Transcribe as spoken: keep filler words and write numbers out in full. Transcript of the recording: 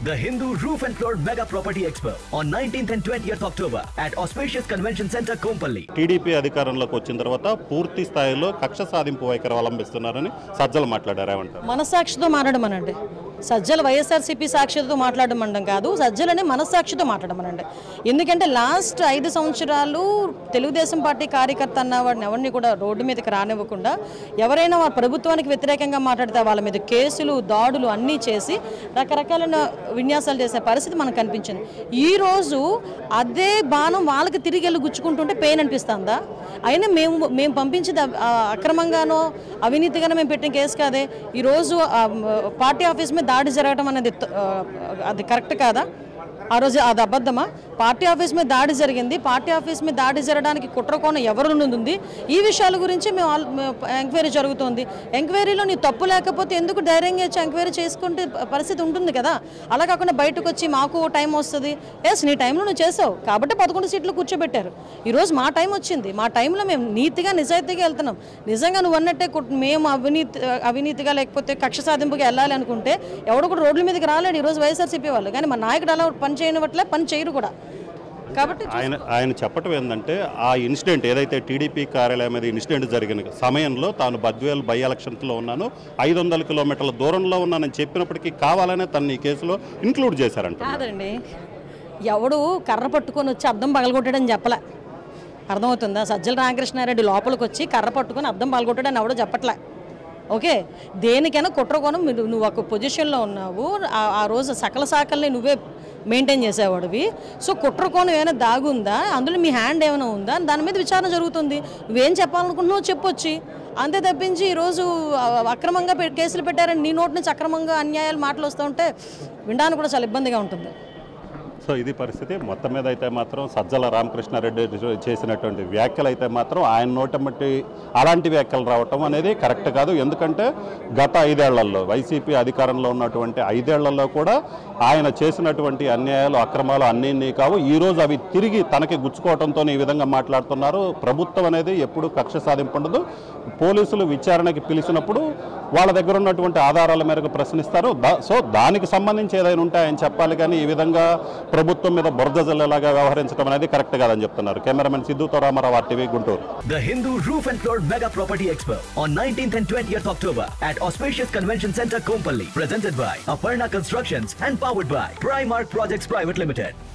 The Hindu Roof and Floor Mega Property Expo on nineteenth and twentieth October at Auspicious Convention Center, Kompally. T D P అధికారంలోకి వచ్చిన తర్వాత పూర్తి స్థాయిలో కక్ష సాధింపు వైఖరి అవలంబిస్తున్నారని సజ్జల మాట్లాడారు. ఏమంటారు? మనసాక్షితో మాట్లాడమనండి. సజ్జల వైఎస్ఆర్సీపీ సాక్షితో మాట్లాడమండం కాదు, సజ్జలని మనస్సాక్షితో మాట్లాడమనండి. ఎందుకంటే లాస్ట్ ఐదు సంవత్సరాలు తెలుగుదేశం పార్టీ కార్యకర్త అన్న వాడిని ఎవరిని కూడా రోడ్డు మీదకి రానివ్వకుండా, ఎవరైనా వారి ప్రభుత్వానికి వ్యతిరేకంగా మాట్లాడితే వాళ్ళ మీద కేసులు, దాడులు అన్నీ చేసి రకరకాలైన విన్యాసాలు చేసే పరిస్థితి మనకు కనిపించింది. ఈరోజు అదే బాణం వాళ్ళకి తిరిగి వెళ్ళి గుచ్చుకుంటుంటే పెయిన్ అనిపిస్తుందా? అయినా మేము మేము పంపించింది అక్రమంగానో అవినీతిగానో మేము పెట్టిన కేసు కాదే. ఈరోజు పార్టీ ఆఫీస్ మీద దాడి జరగడం అనేది అది కరెక్ట్ కాదా? ఆ రోజు అది అబద్ధమా? పార్టీ ఆఫీస్ మీద దాడి జరిగింది. పార్టీ ఆఫీస్ మీద దాడి జరగడానికి కుట్రకోణం ఎవరు ఉంది? ఈ విషయాల గురించి మేము ఎంక్వైరీ జరుగుతుంది. ఎంక్వైరీలో నీ తప్పు లేకపోతే ఎందుకు ధైర్యంగా వచ్చి ఎంక్వైరీ చేసుకుంటే పరిస్థితి ఉంటుంది కదా. అలా కాకుండా బయటకు వచ్చి మాకు టైం వస్తుంది, ఎస్ నీ టైంలో నువ్వు చేసావు కాబట్టి పదకొండు సీట్లు కూర్చోబెట్టారు. ఈరోజు మా టైం వచ్చింది, మా టైంలో మేము నీతిగా నిజాయితీగా వెళ్తున్నాం. నిజంగా నువ్వు అన్నట్టే మేము అవినీతి అవినీతిగా లేకపోతే కక్ష సాధింపుగా వెళ్ళాలి అనుకుంటే ఎవడు కూడా రోడ్ల మీదకి రాలేడు ఈరోజు వైఎస్ఆర్సీపీ వాళ్ళు. కానీ మా నాయకుడు అలా పని చేయనివట్లే, పని చేయరు కూడా. కాబట్టి ఆయన ఆయన చెప్పటం ఏంటంటే ఆ ఇన్సిడెంట్ ఏదైతే టీడీపీ కార్యాలయం మీద ఇన్సిడెంట్ జరిగిన సమయంలో తాను బద్వేల్ బై ఎలక్షన్స్లో ఉన్నాను, ఐదు వందల కిలోమీటర్ల దూరంలో ఉన్నానని చెప్పినప్పటికీ కావాలనే తను ఈ కేసులో ఇంక్లూడ్ చేశారంట. కాదండి, ఎవడు కర్ర పట్టుకొని వచ్చి అద్దం పగలగొట్టాడని చెప్పలే. అర్థమవుతుందా? సజ్జల రామకృష్ణారెడ్డి లోపలికి వచ్చి కర్ర పట్టుకొని అద్దం పగలగొట్టాడని ఎవడో చెప్పట్లే. ఓకే, దేనికైనా కుట్రకోణం మీరు నువ్వు ఒక పొజిషన్లో ఉన్నావు, ఆ రోజు సకల శాఖల్ని నువ్వే మెయింటైన్ చేసేవాడివి. సో కుట్రకోణం ఏమైనా దాగుందా, అందులో మీ హ్యాండ్ ఏమైనా ఉందా, దాని మీద విచారణ జరుగుతుంది. నువ్వేం చెప్పాలనుకుంటున్నావు చెప్పొచ్చి. అంతే తప్పించి ఈరోజు అక్రమంగా కేసులు పెట్టారని నీ నోటి నుంచి అక్రమంగా అన్యాయాలు మాటలు వస్తూ ఉంటే వినడానికి కూడా చాలా ఇబ్బందిగా ఉంటుంది. సో ఇది పరిస్థితి. మొత్తం మీద అయితే మాత్రం సజ్జల రామకృష్ణారెడ్డి చేసినటువంటి వ్యాఖ్యలు అయితే మాత్రం ఆయన నోటమట్టి అలాంటి వ్యాఖ్యలు రావటం అనేది కరెక్ట్ కాదు. ఎందుకంటే గత ఐదేళ్లలో వైసీపీ అధికారంలో ఉన్నటువంటి ఐదేళ్లలో కూడా ఆయన చేసినటువంటి అన్యాయాలు, అక్రమాలు అన్నీ కావు. ఈరోజు అవి తిరిగి తనకి గుచ్చుకోవడంతో ఈ విధంగా మాట్లాడుతున్నారు. ప్రభుత్వం అనేది ఎప్పుడు కక్ష సాధింపు ఉండదు. పోలీసులు విచారణకి పిలిచినప్పుడు వాళ్ళ దగ్గర ఉన్నటువంటి ఆధారాల మేరకు ప్రశ్నిస్తారు. సో దానికి సంబంధించి ఏదైనా ఉంటే ఆయన చెప్పాలి, కానీ ఈ విధంగా ప్రభుత్వం మీద బురద జల్లేలాగా వ్యవహరించడం అనేది కరెక్ట్ కాదని చెప్తున్నారు. కెమెరామెన్ సిద్ధుతో Ramarao, RTV Guntur. The Hindu Roof and Floor Mega Property Expo on nineteenth and twentieth October at Auspicious Convention Center, Kompally. Presented by Aparna Constructions and powered by Primark Projects Private Limited.